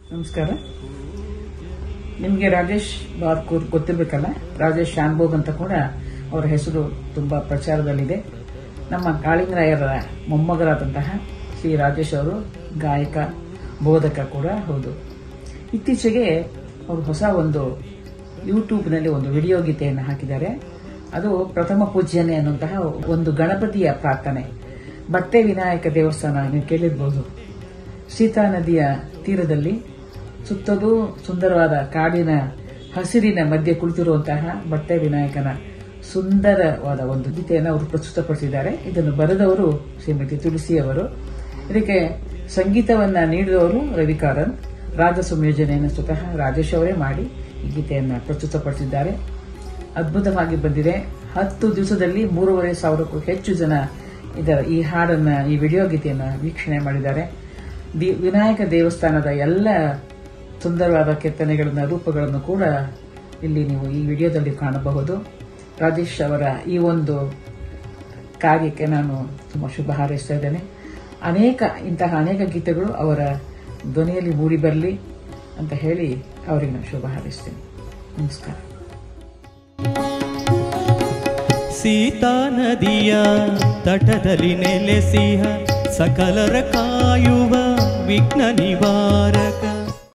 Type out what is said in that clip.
ನಮಸ್ಕಾರ. ನಿಮಗೆ ರಾಜೇಶ್ ಬಾರ್ಕೂರ್ ಗೊತ್ತಿರಬೇಕಲ್ಲ, ರಾಜೇಶ್ ಶಾನ್ಭೋಗ್ ಅಂತ ಕೂಡ ಅವರ ಹೆಸರು ತುಂಬಾ ಪ್ರಚಾರದಲ್ಲಿದೆ. ನಮ್ಮ ಕಾಳಿಂಗರಾಯರ ಮೊಮ್ಮಗರಾದಂತಹ ಶ್ರೀ ರಾಜೇಶ್ ಅವರು ಗಾಯಕ, ಬೋಧಕ ಕೂಡ ಹೌದು. ಇತ್ತೀಚೆಗೆ ಅವರು ಹೊಸ ಒಂದು ಯೂಟ್ಯೂಬ್ನಲ್ಲಿ ಒಂದು ವಿಡಿಯೋ ಗೀತೆಯನ್ನು ಹಾಕಿದ್ದಾರೆ. ಅದು ಪ್ರಥಮ ಪೂಜ್ಯನೆ ಅನ್ನುವಂತಹ ಒಂದು ಗಣಪತಿಯ ಪ್ರಾರ್ಥನೆ. ಬಟ್ಟೆ ವಿನಾಯಕ ದೇವಸ್ಥಾನ ನೀವು ಕೇಳಿರ್ಬೋದು. ಸೀತಾ ನದಿಯ ತೀರದಲ್ಲಿ ಸುತ್ತಲೂ ಸುಂದರವಾದ ಕಾಡಿನ ಹಸಿರಿನ ಮಧ್ಯೆ ಕುಳಿತಿರುವಂತಹ ಬಟ್ಟೆ ವಿನಾಯಕನ ಸುಂದರವಾದ ಒಂದು ಗೀತೆಯನ್ನು ಅವರು ಪ್ರಸ್ತುತಪಡಿಸಿದ್ದಾರೆ. ಇದನ್ನು ಬರೆದವರು ಶ್ರೀಮತಿ ತುಳಸಿ ಅವರು. ಇದಕ್ಕೆ ಸಂಗೀತವನ್ನ ನೀಡಿದವರು ರವಿಕಾರನ್. ರಾಗ ಸಂಯೋಜನೆಯನ್ನು ಸ್ವತಃ ರಾಜೇಶ್ ಅವರೇ ಮಾಡಿ ಈ ಗೀತೆಯನ್ನು ಪ್ರಸ್ತುತಪಡಿಸಿದ್ದಾರೆ. ಅದ್ಭುತವಾಗಿ ಬಂದಿದೆ. 10 ದಿವಸದಲ್ಲಿ 3,500ಕ್ಕೂ ಹೆಚ್ಚು ಜನ ಈ ಹಾಡನ್ನ, ಈ ವಿಡಿಯೋ ಗೀತೆಯನ್ನು ವೀಕ್ಷಣೆ ಮಾಡಿದ್ದಾರೆ. ವಿನಾಯಕ ದೇವಸ್ಥಾನದ ಎಲ್ಲ ಸುಂದರವಾದ ಕೆತ್ತನೆಗಳನ್ನ, ರೂಪಗಳನ್ನು ಕೂಡ ಇಲ್ಲಿ ನೀವು ಈ ವಿಡಿಯೋದಲ್ಲಿ ಕಾಣಬಹುದು. ರಾಜೇಶ್ ಅವರ ಈ ಒಂದು ಕಾರ್ಯಕ್ಕೆ ನಾನು ತುಂಬಾ ಶುಭ ಹಾರೈಸ್ತಾ ಇದ್ದೇನೆ. ಇಂತಹ ಅನೇಕ ಗೀತೆಗಳು ಅವರ ಧ್ವನಿಯಲ್ಲಿ ಮೂಡಿ ಬರಲಿ ಅಂತ ಹೇಳಿ ಅವರಿಗೆ ನಾನು ಶುಭ ಹಾರೈಸ್ತೇನೆ. ನಮಸ್ಕಾರ. ಸೀತಾ ನದಿಯ ತಟದಲ್ಲಿ ನೆಲೆಸಿಹ ಸಕಲರ ಕಾಯುವ ವಿಘ್ನ ನಿವಾರಕ